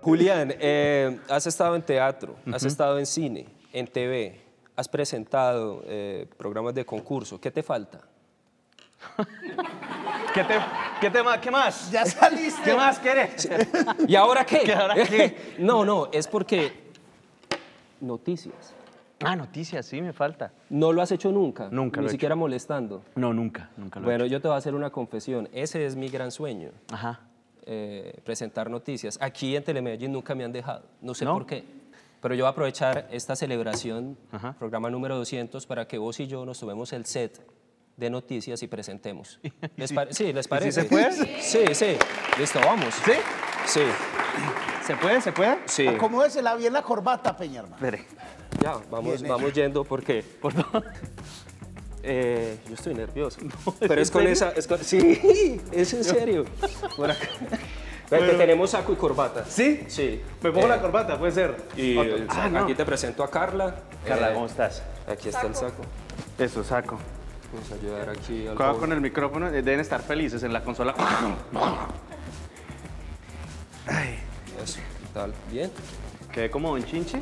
Julián, has estado en teatro, has estado en cine, en TV, has presentado programas de concurso. ¿Qué te falta? ¿Qué más? Ya saliste. ¿Qué más quieres? ¿Y ahora qué? ¿Y ahora qué? No, es porque noticias. Ah, noticias, sí, me falta. ¿No lo has hecho nunca? Nunca lo Ni he siquiera molestando. No, nunca lo he Bueno, hecho. yo te voy a hacer una confesión. Ese es mi gran sueño. Ajá. Presentar noticias. Aquí en Telemedellín nunca me han dejado. No sé ¿No? por qué. Pero yo voy a aprovechar esta celebración, Ajá. programa número 200, para que vos y yo nos tomemos el set de noticias y presentemos. Sí, ¿les parece? se puede? Sí. Listo, vamos. ¿Sí? Sí. ¿Se puede? ¿Se puede? Sí. Acomódesela bien la corbata, Peña, hermano. Espere. Ya, vamos yendo porque ¿Por dónde? yo estoy nervioso. ¿es Pero en es con serio? esa... Sí, es en serio. Por acá. Que tenemos saco y corbata. ¿Sí? Sí. Me pongo la corbata, puede ser. Y Otro. el saco. no. Aquí te presento a Carla. Carla, ¿cómo estás? Aquí está el saco. Eso, saco. Vamos a ayudar aquí al Cuidado joven. con el micrófono, deben estar felices en la consola. Ay, Eso, tal. Bien. quedé como un chinche.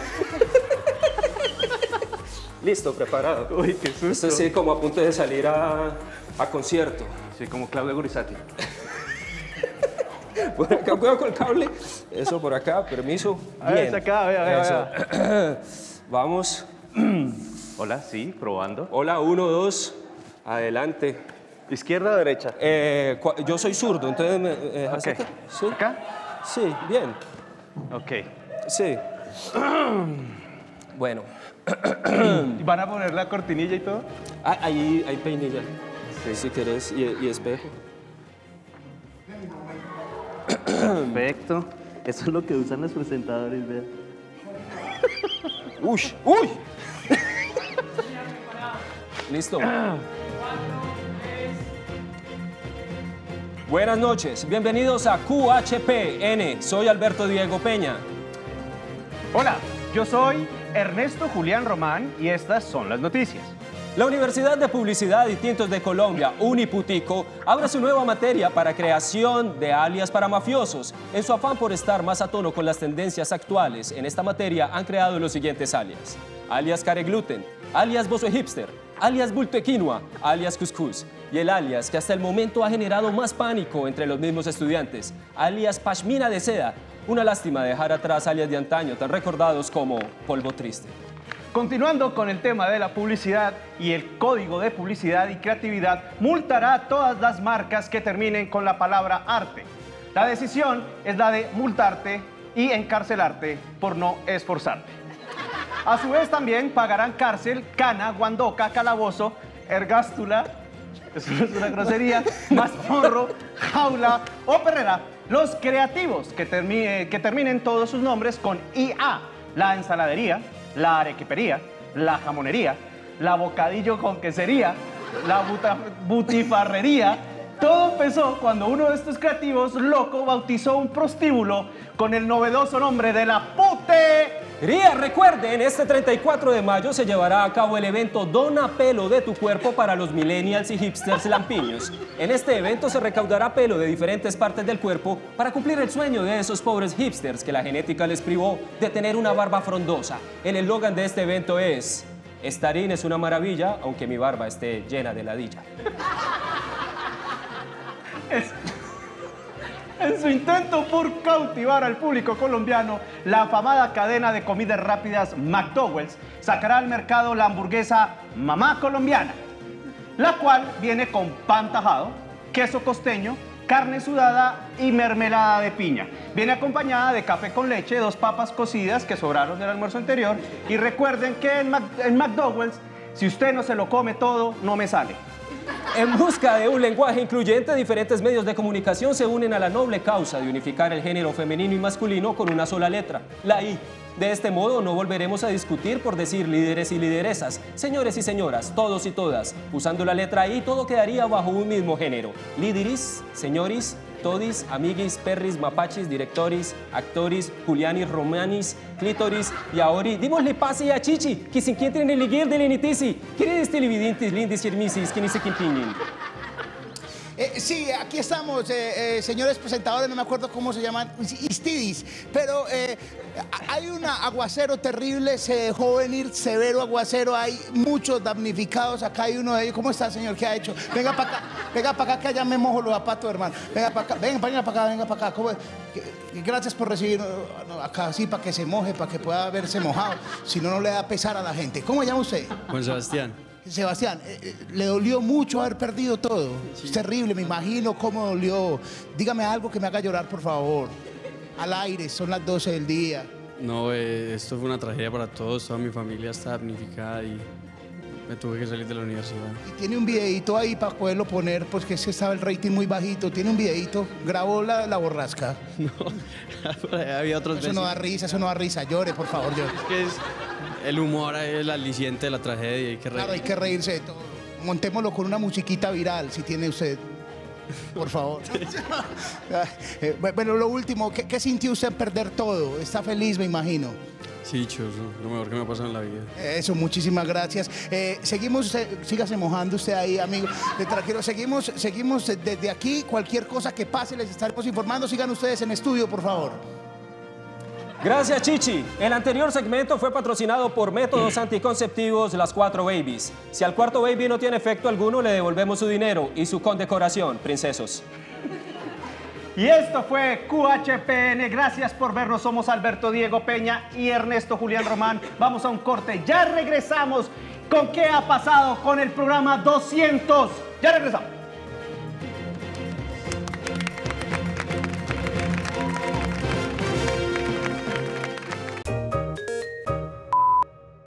Listo, preparado. Uy, qué susto. Esto sí, como a punto de salir a concierto. Sí, como Claudio Gurizati. Por acá, cuidado con el cable. Eso por acá, permiso. A ver, Bien. acá, vea. Eso. Vamos. Hola, sí, probando. Hola, 1, 2. Adelante. ¿Izquierda o derecha? Yo soy zurdo, entonces me dejas Ok. acá. ¿Sí? ¿Acá? Sí, bien. Ok. Sí. Bueno. ¿Y van a poner la cortinilla y todo? Ah, ahí hay peinilla. Sí. Si querés, y espejo. Perfecto. Eso es lo que usan los presentadores, vea. ¡Uy! ¡Uy! Listo. Buenas noches, bienvenidos a QHPN. Soy Alberto Diego Peña. Hola, yo soy Ernesto Julián Román y estas son las noticias. La Universidad de Publicidad y Tintos de Colombia, Uniputico, abre su nueva materia para creación de alias para mafiosos. En su afán por estar más a tono con las tendencias actuales, en esta materia han creado los siguientes alias. Alias Caregluten, alias Bozo Hipster, alias Bulto de Quinoa, alias Cuscús. Y el alias que hasta el momento ha generado más pánico entre los mismos estudiantes, alias Pashmina de Seda. Una lástima dejar atrás alias de antaño tan recordados como Polvo Triste. Continuando con el tema de la publicidad y el Código de Publicidad y Creatividad multará a todas las marcas que terminen con la palabra arte. La decisión es la de multarte y encarcelarte por no esforzarte. A su vez también pagarán cárcel, cana, guandoca, calabozo, ergástula, eso no es una grosería, mazmorro, jaula o perrera, los creativos que terminen todos sus nombres con IA, la ensaladería, la arequipería, la jamonería, la bocadillo con quesería, la butifarrería. Todo empezó cuando uno de estos creativos loco bautizó un prostíbulo con el novedoso nombre de la putería. Recuerden, este 34 de mayo se llevará a cabo el evento Dona Pelo de tu Cuerpo para los millennials y hipsters lampiños. En este evento se recaudará pelo de diferentes partes del cuerpo para cumplir el sueño de esos pobres hipsters que la genética les privó de tener una barba frondosa. El eslogan de este evento es: Estarín es una maravilla, aunque mi barba esté llena de ladilla. En su intento por cautivar al público colombiano, la afamada cadena de comidas rápidas McDonald's sacará al mercado la hamburguesa Mamá Colombiana, la cual viene con pan tajado, queso costeño, carne sudada y mermelada de piña. Viene acompañada de café con leche, 2 papas cocidas que sobraron del almuerzo anterior. Y recuerden que en McDonald's, si usted no se lo come todo, no me sale. En busca de un lenguaje incluyente, diferentes medios de comunicación se unen a la noble causa de unificar el género femenino y masculino con una sola letra, la I. De este modo no volveremos a discutir por decir líderes y lideresas, señores y señoras, todos y todas. Usando la letra I, todo quedaría bajo un mismo género. Líderis, señoris, todis, amiguis, perris, mapachis, directoris, actoris, julianis, romanis, clítoris y ahora dimosle pase a Chichi, que se encuentra en el liguer del NTC. ¿Quiere este lividintis, lindis, hermisis, que ni se quimpinin? Sí, aquí estamos, señores presentadores, no me acuerdo cómo se llaman, Istidis, pero hay un aguacero terrible, se dejó venir severo aguacero, hay muchos damnificados, acá hay uno de ellos. ¿Cómo está, señor? ¿Qué ha hecho? Venga para acá, que allá me mojo los zapatos, hermano. Venga para acá, venga para acá. ¿Cómo es? Gracias por recibir acá, así, para que se moje, para que pueda verse mojado, si no, no le da pesar a la gente. ¿Cómo se llama usted? Juan Sebastián. Sebastián, le dolió mucho haber perdido todo. Sí. Es terrible, me imagino cómo dolió. Dígame algo que me haga llorar, por favor. Al aire, son las 12 del día. No, esto fue una tragedia para todos. Toda mi familia está damnificada y me tuve que salir de la universidad. Y tiene un videito ahí para poderlo poner, porque es que estaba el rating muy bajito. Tiene un videito, grabó la borrasca. No, había otros. Eso no da risa, llore, por favor, llore. Es que el humor es el aliciente de la tragedia, hay que reír. Claro, hay que reírse de todo. Montémoslo con una musiquita viral, si tiene usted, por favor. Bueno, lo último, ¿qué sintió usted perder todo? ¿Está feliz, me imagino? Sí, Choso, lo mejor que me ha pasado en la vida. Eso, muchísimas gracias. Seguimos, sígase mojando usted ahí, amigo. Tranquilo, seguimos desde aquí. Cualquier cosa que pase les estaremos informando. Sigan ustedes en estudio, por favor. Gracias, Chichi. El anterior segmento fue patrocinado por Métodos Anticonceptivos Las 4 Babies. Si al cuarto baby no tiene efecto alguno, le devolvemos su dinero y su condecoración, princesos. Y esto fue QHPN. Gracias por vernos. Somos Alberto Diego Peña y Ernesto Julián Román. Vamos a un corte. Ya regresamos con ¿Qué ha pasado con el programa 200? Ya regresamos.